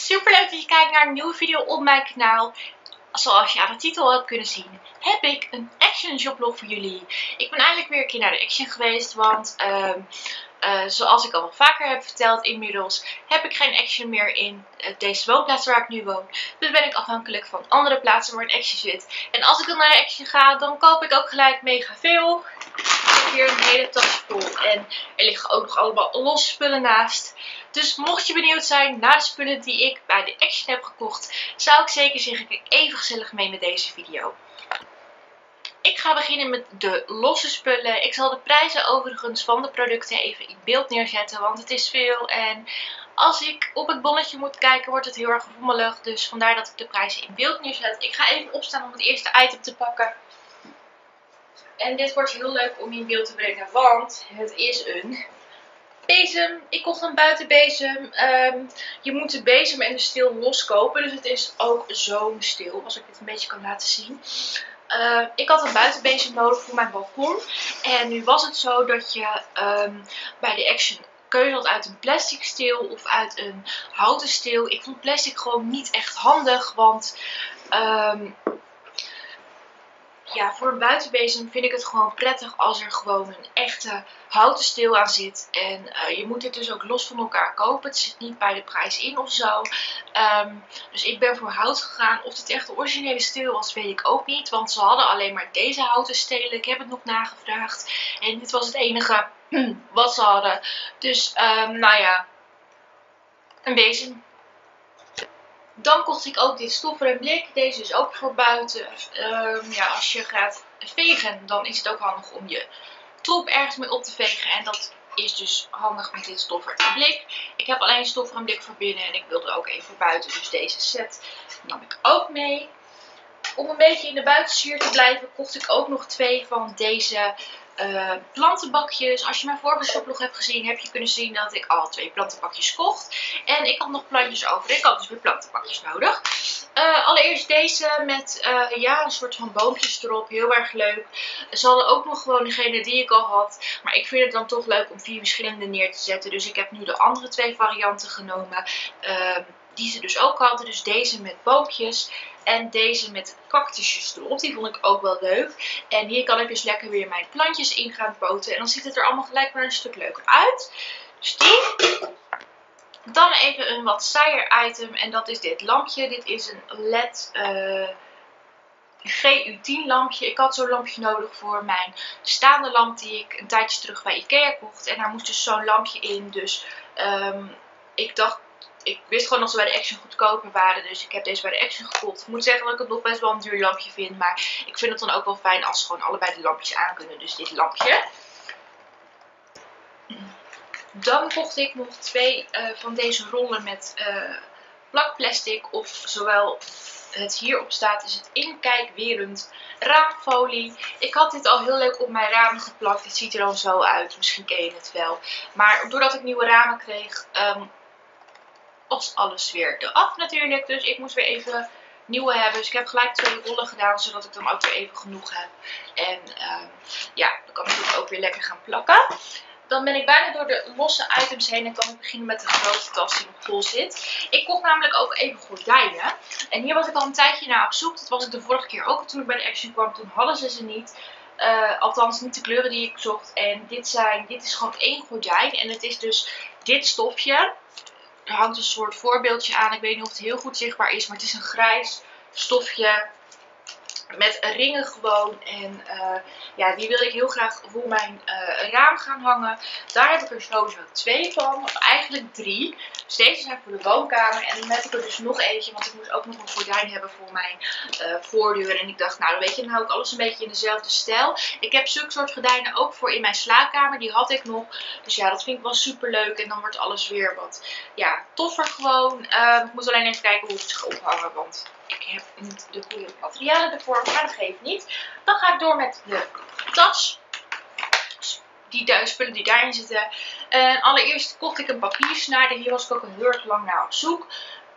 Super leuk dat je kijkt naar een nieuwe video op mijn kanaal. Zoals je aan de titel hebt kunnen zien, heb ik een Action joblog voor jullie. Ik ben eigenlijk weer een keer naar de Action geweest, want zoals ik al wel vaker heb verteld inmiddels, heb ik geen Action meer in deze woonplaats waar ik nu woon. Dus ben ik afhankelijk van andere plaatsen waar een Action zit. En als ik dan naar de Action ga, dan koop ik ook gelijk mega veel. Ik heb hier een hele tas vol en er liggen ook nog allemaal losse spullen naast. Dus mocht je benieuwd zijn naar de spullen die ik bij de Action heb gekocht, zou ik zeker zeggen, kijk even gezellig mee met deze video. Ik ga beginnen met de losse spullen. Ik zal de prijzen overigens van de producten even in beeld neerzetten, want het is veel. En als ik op het bonnetje moet kijken, wordt het heel erg rommelig. Dus vandaar dat ik de prijzen in beeld neerzet. Ik ga even opstaan om het eerste item te pakken. En dit wordt heel leuk om in beeld te brengen, want het is een bezem. Ik kocht een buitenbezem. Je moet de bezem en de steel loskopen. Dus het is ook zo'n steel, als ik dit een beetje kan laten zien. Ik had een buitenbezem nodig voor mijn balkon. En nu was het zo dat je bij de Action keuze had uit een plastic steel of uit een houten steel. Ik vond plastic gewoon niet echt handig, want ja, voor een buitenbezem vind ik het gewoon prettig als er gewoon een echte houten steel aan zit. En je moet dit dus ook los van elkaar kopen. Het zit niet bij de prijs in of zo. Dus ik ben voor hout gegaan. Of dit echt de originele steel was, weet ik ook niet. Want ze hadden alleen maar deze houten stelen. Ik heb het nog nagevraagd. En dit was het enige wat ze hadden. Dus nou ja, een bezem. Dan kocht ik ook dit stoffer blik. Deze is ook voor buiten. Ja, als je gaat vegen, dan is het ook handig om je troep ergens mee op te vegen. En dat is dus handig met dit stoffer blik. Ik heb alleen stoffer blik voor binnen en ik wilde ook even voor buiten. Dus deze set nam ik ook mee. Om een beetje in de buitensfeer te blijven, kocht ik ook nog 2 van deze plantenbakjes. Als je mijn vorige shoplog hebt gezien, heb je kunnen zien dat ik al 2 plantenbakjes kocht. En ik had nog plantjes over. Ik had dus weer plantenbakjes nodig. Allereerst deze met ja, een soort van boompjes erop. Heel erg leuk. Ze hadden ook nog gewoon degene die ik al had. Maar ik vind het dan toch leuk om 4 verschillende neer te zetten. Dus ik heb nu de andere 2 varianten genomen. Die ze dus ook hadden. Dus deze met boompjes. En deze met cactusjes erop. Die vond ik ook wel leuk. En hier kan ik dus lekker weer mijn plantjes in gaan poten. En dan ziet het er allemaal gelijk maar een stuk leuker uit. Dus die. Dan even een wat saaier item. En dat is dit lampje. Dit is een LED GU10 lampje. Ik had zo'n lampje nodig voor mijn staande lamp die ik een tijdje terug bij Ikea kocht. En daar moest dus zo'n lampje in. Dus ik dacht, ik wist gewoon dat ze bij de Action goedkoper waren. Dus ik heb deze bij de Action gekocht. Ik moet zeggen dat ik het nog best wel een duur lampje vind. Maar ik vind het dan ook wel fijn als ze gewoon allebei de lampjes aan kunnen. Dus dit lampje. Dan kocht ik nog 2 van deze rollen met plakplastic. Of zowel het hierop staat is het inkijkwerend raamfolie. Ik had dit al heel leuk op mijn ramen geplakt. Het ziet er dan zo uit. Misschien ken je het wel. Maar doordat ik nieuwe ramen kreeg, was alles weer eraf natuurlijk. Dus ik moest weer even nieuwe hebben. Dus ik heb gelijk 2 rollen gedaan. Zodat ik dan ook weer even genoeg heb. En ja, dan kan ik het ook weer lekker gaan plakken. Dan ben ik bijna door de losse items heen en kan ik beginnen met de grote tas die nog vol zit. Ik kocht namelijk ook even gordijnen. En hier was ik al een tijdje naar op zoek. Dat was ik de vorige keer ook toen ik bij de Action kwam. Toen hadden ze niet. Althans niet de kleuren die ik zocht. En dit is gewoon 1 gordijn. En het is dus dit stofje. Er hangt een soort voorbeeldje aan. Ik weet niet of het heel goed zichtbaar is. Maar het is een grijs stofje. Met ringen gewoon. En ja, die wil ik heel graag voor mijn raam gaan hangen. Daar heb ik er sowieso 2 van. Of eigenlijk 3. Dus deze zijn voor de woonkamer. En dan heb ik er dus nog eentje. Want ik moet ook nog een gordijn hebben voor mijn voordeur. En ik dacht, nou weet je, dan hou ik alles een beetje in dezelfde stijl. Ik heb zulke soort gordijnen ook voor in mijn slaapkamer. Die had ik nog. Dus ja, dat vind ik wel super leuk. En dan wordt alles weer wat ja, toffer gewoon. Ik moet alleen even kijken hoe ik het ga ophangen. Want ik heb niet de goede materialen ervoor, maar dat geeft niet. Dan ga ik door met de tas. Die spullen die daarin zitten. Allereerst kocht ik een papiersnijder. Hier was ik ook al heel erg lang naar op zoek.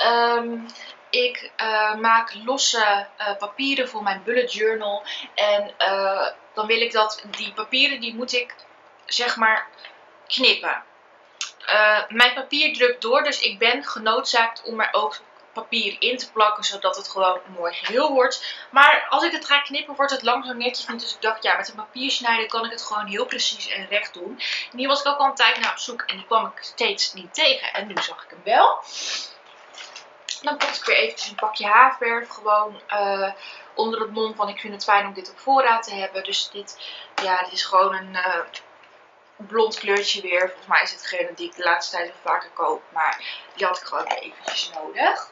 Ik maak losse papieren voor mijn bullet journal. En dan wil ik dat die papieren, die moet ik zeg maar knippen. Mijn papier drupt door, dus ik ben genoodzaakt om er ook papier in te plakken, zodat het gewoon een mooi geheel wordt. Maar als ik het ga knippen, wordt het lang zo netjes niet. Dus ik dacht, ja, met een papiersnijder kan ik het gewoon heel precies en recht doen. En hier was ik ook al een tijd naar op zoek en die kwam ik steeds niet tegen. En nu zag ik hem wel. Dan pak ik weer eventjes een pakje haarverf, gewoon onder het mom van ik vind het fijn om dit op voorraad te hebben. Dus dit is gewoon een blond kleurtje weer. Volgens mij is het degene die ik de laatste tijd wel vaker koop, maar die had ik gewoon weer eventjes nodig.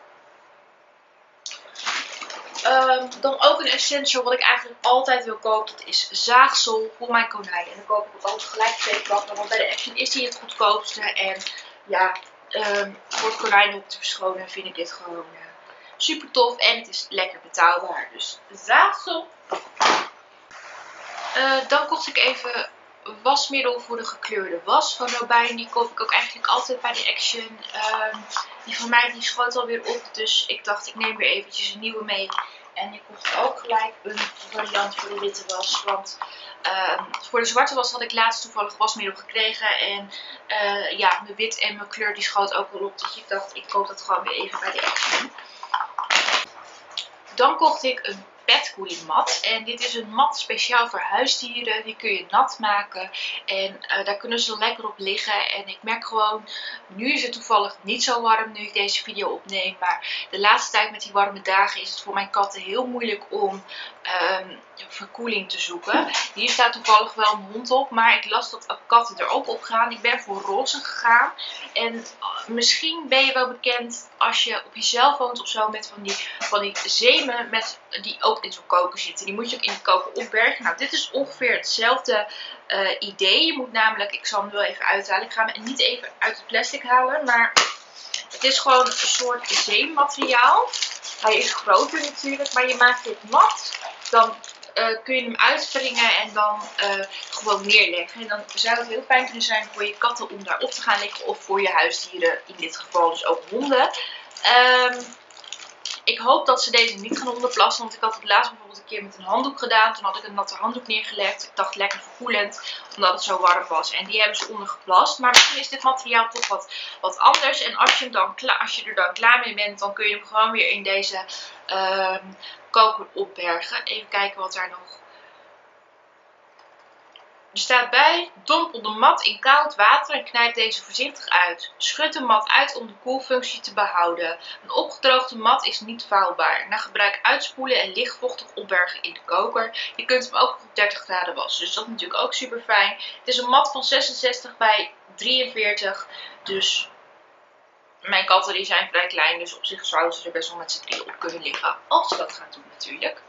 Dan ook een essential wat ik eigenlijk altijd wil kopen. Dat is zaagsel voor mijn konijnen. En dan koop ik ook altijd gelijk 2 pakken. Want bij de Action is die het goedkoopste. En ja, voor het konijnenhok te verschonen vind ik dit gewoon super tof. En het is lekker betaalbaar. Dus zaagsel. Dan kocht ik even wasmiddel voor de gekleurde was van Robijn. Die koop ik ook eigenlijk altijd bij de Action. Die van mij die schoot alweer op. Dus ik dacht ik neem weer eventjes een nieuwe mee. En ik kocht ook gelijk een variant voor de witte was. Want voor de zwarte was had ik laatst toevallig wasmiddel gekregen. En ja, mijn wit en mijn kleur die schoot ook wel op. Dus ik dacht ik koop dat gewoon weer even bij de Action. Dan kocht ik een petcooling mat. En dit is een mat speciaal voor huisdieren. Die kun je nat maken. En daar kunnen ze lekker op liggen. En ik merk gewoon, nu is het toevallig niet zo warm nu ik deze video opneem. Maar de laatste tijd met die warme dagen is het voor mijn katten heel moeilijk om verkoeling te zoeken. Hier staat toevallig wel een hond op. Maar ik las dat katten er ook op gaan. Ik ben voor roze gegaan. En misschien ben je wel bekend als je op jezelf woont of zo met van die zeemen die ook in zo'n koker zitten. Die moet je ook in de koker opbergen. Nou, dit is ongeveer hetzelfde idee. Je moet namelijk, ik zal hem wel even uithalen. Ik ga hem niet even uit het plastic halen. Maar het is gewoon een soort zeemateriaal. Hij is groter natuurlijk, maar je maakt dit mat. Dan kun je hem uitwringen en dan gewoon neerleggen. En dan zou het heel fijn kunnen zijn voor je katten om daarop te gaan liggen. Of voor je huisdieren, in dit geval dus ook honden. Ik hoop dat ze deze niet gaan onderplassen. Want ik had het laatst bijvoorbeeld een keer met een handdoek gedaan. Toen had ik een natte handdoek neergelegd. Ik dacht lekker verkoelend. Omdat het zo warm was. En die hebben ze ondergeplast. Maar misschien is dit materiaal toch wat anders. En als je er dan klaar mee bent. Dan kun je hem gewoon weer in deze koker opbergen. Even kijken wat daar nog. Er staat bij, dompel de mat in koud water en knijp deze voorzichtig uit. Schud de mat uit om de koelfunctie te behouden. Een opgedroogde mat is niet vouwbaar. Na gebruik uitspoelen en lichtvochtig opbergen in de koker. Je kunt hem ook op 30 graden wassen, dus dat is natuurlijk ook super fijn. Het is een mat van 66 bij 43, dus mijn katten die zijn vrij klein, dus op zich zouden ze er best wel met z'n 3 op kunnen liggen. Als ze dat gaan doen natuurlijk.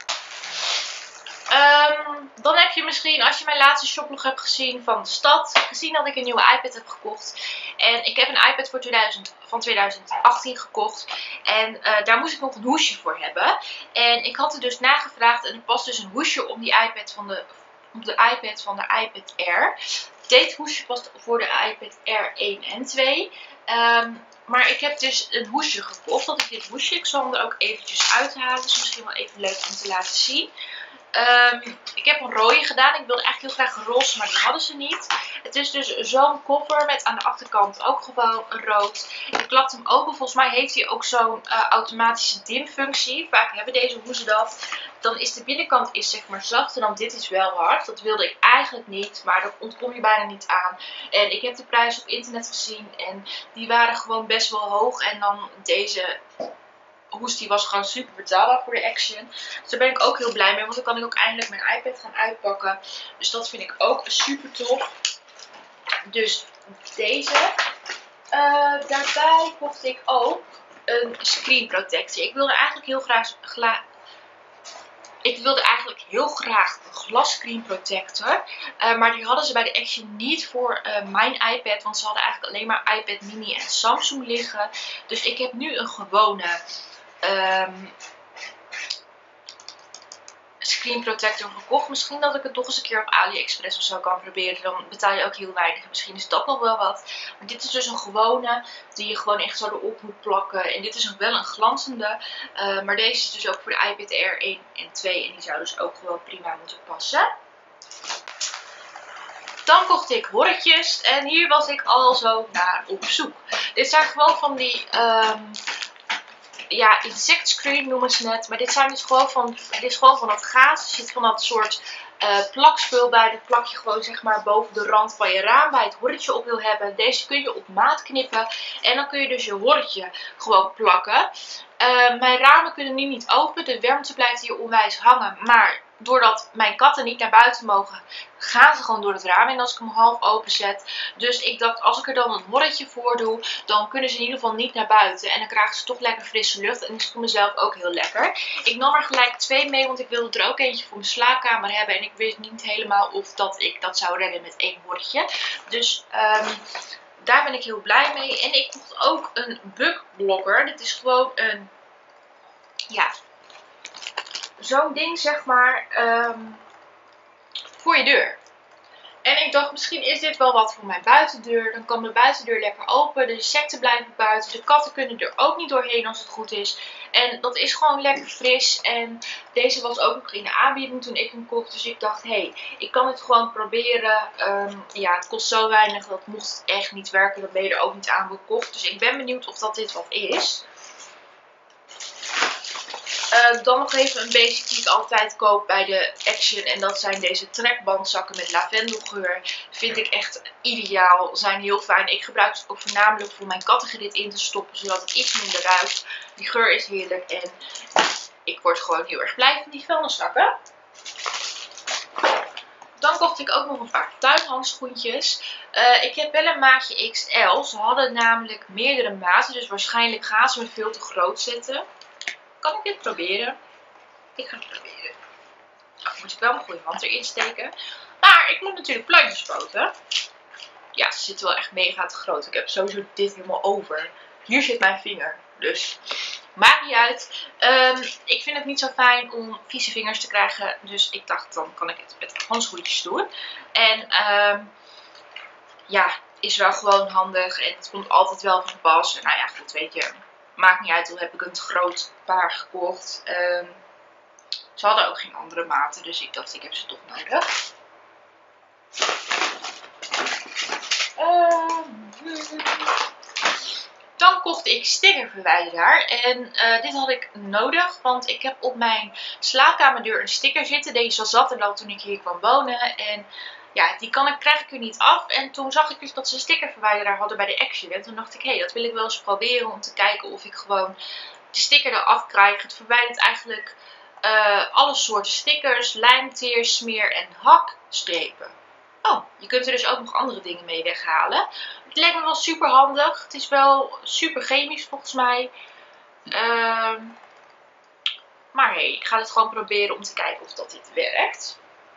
Dan heb je misschien, als je mijn laatste shoplog hebt gezien van de stad, gezien dat ik een nieuwe iPad heb gekocht. En ik heb een iPad van 2018 gekocht. En daar moest ik nog een hoesje voor hebben. En ik had er dus nagevraagd en er past dus een hoesje op die iPad op de iPad van de iPad Air. Dit hoesje past voor de iPad Air 1 en 2. Maar ik heb dus een hoesje gekocht. Dat is dit hoesje. Ik zal hem er ook eventjes uithalen. Dat is misschien wel even leuk om te laten zien. Ik heb een rode gedaan. Ik wilde eigenlijk heel graag een roze, maar die hadden ze niet. Het is dus zo'n koffer met aan de achterkant ook gewoon een rood. Je klapt hem open. Volgens mij heeft hij ook zo'n automatische dimfunctie. Vaak hebben deze hoezen dat. Dan is de binnenkant zeg maar zacht en dan dit is wel hard. Dat wilde ik eigenlijk niet, maar daar ontkom je bijna niet aan. En ik heb de prijs op internet gezien en die waren gewoon best wel hoog. En dan deze hoes die was gewoon super betaalbaar voor de Action. Dus daar ben ik ook heel blij mee, want dan kan ik ook eindelijk mijn iPad gaan uitpakken. Dus dat vind ik ook super tof. Dus deze. Daarbij kocht ik ook een screen protector. Ik wilde eigenlijk heel graag een glas screen protector. Maar die hadden ze bij de Action niet voor mijn iPad. Want ze hadden eigenlijk alleen maar iPad mini en Samsung liggen. Dus ik heb nu een gewone screen protector gekocht. Misschien dat ik het nog eens een keer op AliExpress of zo kan proberen. Dan betaal je ook heel weinig. Misschien is dat nog wel wat. Maar dit is dus een gewone die je gewoon echt zo erop moet plakken. En dit is wel een glanzende. Maar deze is dus ook voor de iPad Air 1 en 2. En die zou dus ook gewoon prima moeten passen. Dan kocht ik horretjes en hier was ik al zo naar op zoek. Dit zijn gewoon van die, ja, insectscreen noemen ze het. Maar dit zijn dus gewoon van dat gaas. Er zit van dat soort plakspul bij. Dat plak je gewoon zeg maar boven de rand van je raam bij het horretje op wil hebben. Deze kun je op maat knippen. En dan kun je dus je horretje gewoon plakken. Mijn ramen kunnen nu niet open. De warmte blijft hier onwijs hangen. Maar doordat mijn katten niet naar buiten mogen, gaan ze gewoon door het raam in als ik hem half open zet. Dus ik dacht, als ik er dan een horretje voor doe, dan kunnen ze in ieder geval niet naar buiten. En dan krijgen ze toch lekker frisse lucht. En dat is voor mezelf ook heel lekker. Ik nam er gelijk 2 mee, want ik wilde er ook eentje voor mijn slaapkamer hebben. En ik wist niet helemaal of dat ik dat zou redden met 1 horretje. Dus daar ben ik heel blij mee. En ik kocht ook een bugblokker. Dit is gewoon een, ja, zo'n ding zeg maar, voor je deur. En ik dacht, misschien is dit wel wat voor mijn buitendeur. Dan kan mijn buitendeur lekker open. De insecten blijven buiten. De katten kunnen er ook niet doorheen als het goed is. En dat is gewoon lekker fris. En deze was ook nog in de aanbieding toen ik hem kocht. Dus ik dacht, hé, ik kan het gewoon proberen. Ja, het kost zo weinig. Dat mocht het echt niet werken. Dan ben je er ook niet aan gekocht. Dus ik ben benieuwd of dat dit wat is. Dan nog even een basic die ik altijd koop bij de Action. En dat zijn deze trekbandzakken met lavendelgeur. Vind ik echt ideaal. Zijn heel fijn. Ik gebruik ze ook voornamelijk voor mijn kattengedit in te stoppen. Zodat het iets minder ruikt. Die geur is heerlijk. En ik word gewoon heel erg blij van die vuilniszakken. Dan kocht ik ook nog een paar tuinhandschoentjes. Ik heb wel een maatje XL. Ze hadden namelijk meerdere maten. Dus waarschijnlijk gaan ze me veel te groot zetten. Kan ik dit proberen? Ik ga het proberen. Oh, moet ik wel mijn goede hand erin steken. Maar ik moet natuurlijk plantjes poten. Ja, ze zitten wel echt mega te groot. Ik heb sowieso dit helemaal over. Hier zit mijn vinger. Dus maakt niet uit. Ik vind het niet zo fijn om vieze vingers te krijgen. Dus ik dacht, dan kan ik het met handschoentjes doen. En ja, is wel gewoon handig. En het komt altijd wel van pas. En nou ja, goed, weet je. Maakt niet uit, toen heb ik een te groot paar gekocht. Ze hadden ook geen andere maten, dus ik dacht ik heb ze toch nodig. Dan kocht ik stickerverwijderaar. En dit had ik nodig, want ik heb op mijn slaapkamerdeur een sticker zitten. Deze zat er al toen ik hier kwam wonen. En ja, die krijg ik er niet af. En toen zag ik dus dat ze een stickerverwijderaar hadden bij de Action. En toen dacht ik, hé, dat wil ik wel eens proberen om te kijken of ik gewoon de sticker eraf krijg. Het verwijdert eigenlijk alle soorten stickers, lijmteer, smeer en hakstrepen. Oh, je kunt er dus ook nog andere dingen mee weghalen. Het lijkt me wel super handig. Het is wel super chemisch volgens mij. Maar hey, ik ga het gewoon proberen om te kijken of dat dit werkt.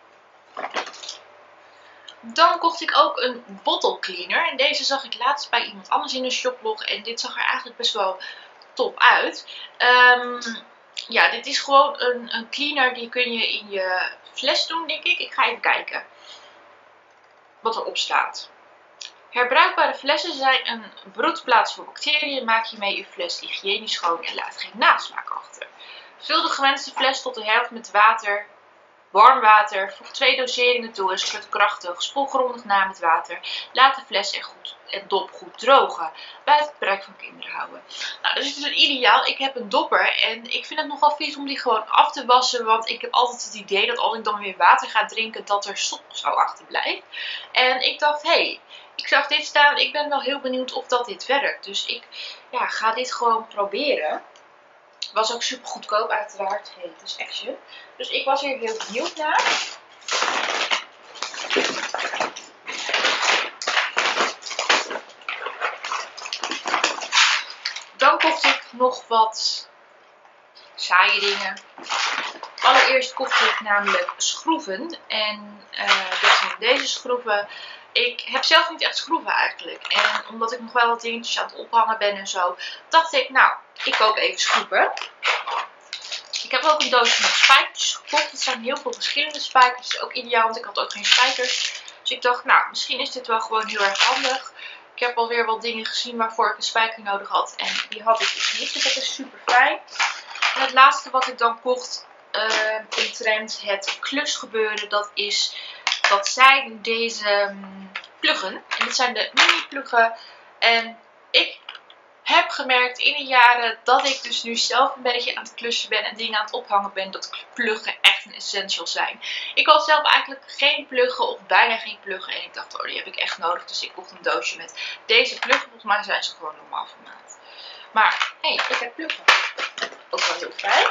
Dan kocht ik ook een bottle cleaner. En deze zag ik laatst bij iemand anders in de shoplog. En dit zag er eigenlijk best wel top uit. Ja, dit is gewoon een cleaner. Die kun je in je fles doen, denk ik. Ik ga even kijken wat erop staat. Herbruikbare flessen zijn een broedplaats voor bacteriën. Maak hiermee uw fles hygiënisch schoon en laat geen nasmaak achter. Vul de gewenste fles tot de helft met water. Warm water, voeg 2 doseringen toe en schud krachtig. Spoel grondig na met water. Laat de fles en dop goed drogen. Buiten het bereik van kinderen houden. Nou, dus het is ideaal. Ik heb een dopper en ik vind het nogal vies om die gewoon af te wassen. Want ik heb altijd het idee dat als ik dan weer water ga drinken, dat er stof zo achterblijft. En ik dacht, hé, ik zag dit staan. Ik ben wel heel benieuwd of dat dit werkt. Dus ik ga dit gewoon proberen. Was ook super goedkoop uiteraard. Hey, het is Action. Dus ik was hier heel benieuwd naar. Dan kocht ik nog wat saaie dingen. Allereerst kocht ik namelijk schroeven. En dat zijn deze schroeven. Ik heb zelf niet echt schroeven eigenlijk. En omdat ik nog wel wat dingetjes aan het ophangen ben en zo, dacht ik, nou, ik koop even schroeven. Ik heb ook een doosje met spijkers gekocht. Het zijn heel veel verschillende spijkers. Dat is ook ideaal, want ik had ook geen spijkers. Dus ik dacht, nou, misschien is dit wel gewoon heel erg handig. Ik heb alweer wat dingen gezien waarvoor ik een spijker nodig had. En die had ik dus niet. Dus dat is super fijn. En het laatste wat ik dan kocht omtrent het klusgebeuren, dat is Dat zijn deze pluggen. En dit zijn de mini pluggen. En ik heb gemerkt in de jaren dat ik dus nu zelf een beetje aan het klussen ben en dingen aan het ophangen ben, dat pluggen echt een essential zijn. Ik had zelf eigenlijk geen pluggen of bijna geen pluggen en ik dacht, oh, die heb ik echt nodig. Dus ik kocht een doosje met deze pluggen. Volgens mij zijn ze gewoon normaal formaat. Maar hé, ik heb pluggen. Ook wel heel fijn.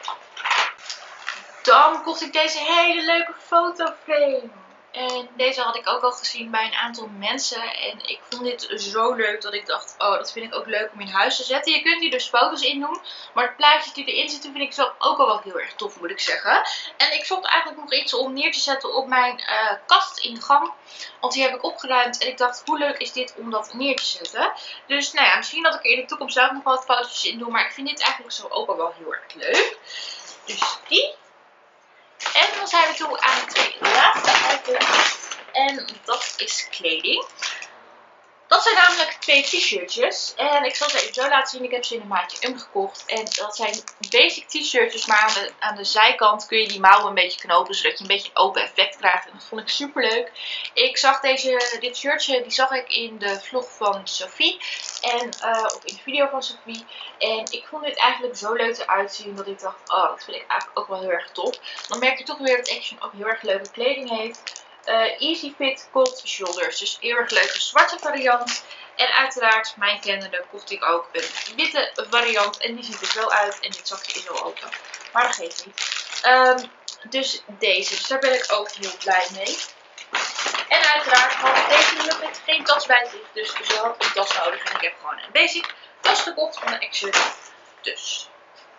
Dan kocht ik deze hele leuke fotoframe. En deze had ik ook al gezien bij een aantal mensen. En ik vond dit zo leuk dat ik dacht, oh, dat vind ik ook leuk om in huis te zetten. Je kunt hier dus foto's in doen. Maar het plaatje die erin zit, vind ik zelf ook al wel heel erg tof, moet ik zeggen. En ik zocht eigenlijk nog iets om neer te zetten op mijn kast in de gang. Want die heb ik opgeruimd. En ik dacht, hoe leuk is dit om dat neer te zetten. Dus nou ja, misschien dat ik er in de toekomst zelf nog wat foto's in doe. Maar ik vind dit eigenlijk zo ook al wel heel erg leuk. Dus die. En dan zijn we toe aan de twee laatste items. En dat is kleding. Dat zijn namelijk twee t-shirtjes. En ik zal ze even zo laten zien. Ik heb ze in een maatje M gekocht. En dat zijn basic t-shirtjes. Maar aan de zijkant kun je die mouwen een beetje knopen. Zodat je een beetje een open effect krijgt. En dat vond ik super leuk. Ik zag dit shirtje. Die zag ik in de vlog van Sophie. En ook in de video van Sophie. En ik vond dit eigenlijk zo leuk eruit zien. Dat ik dacht, oh, dat vind ik eigenlijk ook wel heel erg tof. Dan merk je toch weer dat Action ook heel erg leuke kleding heeft. Easy Fit Cold Shoulders. Dus heel erg leuke zwarte variant. En uiteraard, mijn kennende, kocht ik ook een witte variant. En die ziet er zo uit. En dit zakje is al open. Maar dat geeft niet. Dus deze. Dus daar ben ik ook heel blij mee. En uiteraard had ik deze nog met geen tas bij zich. Dus ze had een tas nodig. En ik heb gewoon een basic tas gekocht van de Action. Dus.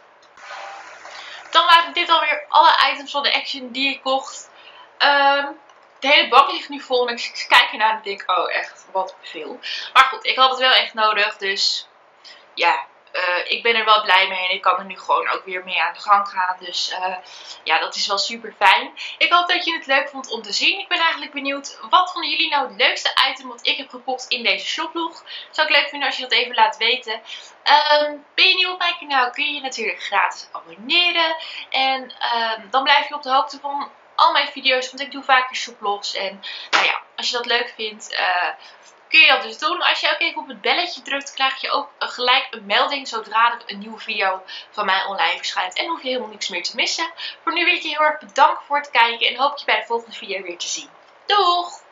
Dan waren dit alweer alle items van de Action die ik kocht. De hele bank ligt nu vol en ik kijk ernaar en denk, oh echt, wat veel. Maar goed, ik had het wel echt nodig, dus ja, ik ben er wel blij mee en ik kan er nu gewoon ook weer mee aan de gang gaan. Dus ja, dat is wel super fijn. Ik hoop dat je het leuk vond om te zien. Ik ben eigenlijk benieuwd, wat vonden jullie nou het leukste item wat ik heb gekocht in deze shoplog? Zou ik leuk vinden als je dat even laat weten. Ben je nieuw op mijn kanaal, kun je je natuurlijk gratis abonneren. En dan blijf je op de hoogte van al mijn video's, want ik doe vaker shoplogs. En nou ja, als je dat leuk vindt, kun je dat dus doen. Als je ook even op het belletje drukt, krijg je ook gelijk een melding zodra er een nieuwe video van mij online verschijnt. En hoef je helemaal niks meer te missen. Voor nu wil ik je heel erg bedanken voor het kijken en hoop je bij de volgende video weer te zien. Doeg!